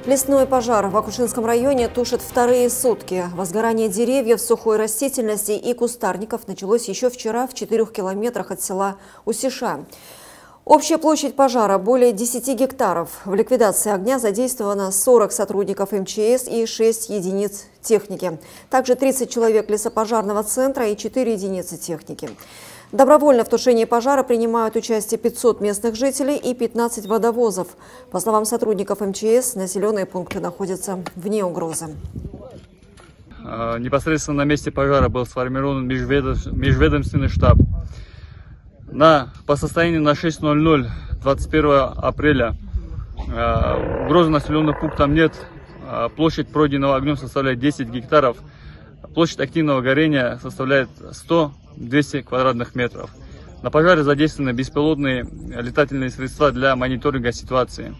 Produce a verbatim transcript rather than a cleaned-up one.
Лесной пожар в Акушинском районе тушит вторые сутки. Возгорание деревьев, сухой растительности и кустарников началось еще вчера в четырех километрах от села Усиша. Общая площадь пожара более десяти гектаров. В ликвидации огня задействовано сорок сотрудников эм че эс и шесть единиц техники. Также тридцать человек лесопожарного центра и четыре единицы техники. Добровольно в тушении пожара принимают участие пятьсот местных жителей и пятнадцать водовозов. По словам сотрудников эм че эс, населенные пункты находятся вне угрозы. Непосредственно на месте пожара был сформирован межведомственный штаб. На, по состоянию на шесть ноль ноль двадцать первого апреля э, угрозы населенных пунктов нет. Э, площадь пройденного огнем составляет десять гектаров. Площадь активного горения составляет сто — двести квадратных метров. На пожаре задействованы беспилотные летательные средства для мониторинга ситуации.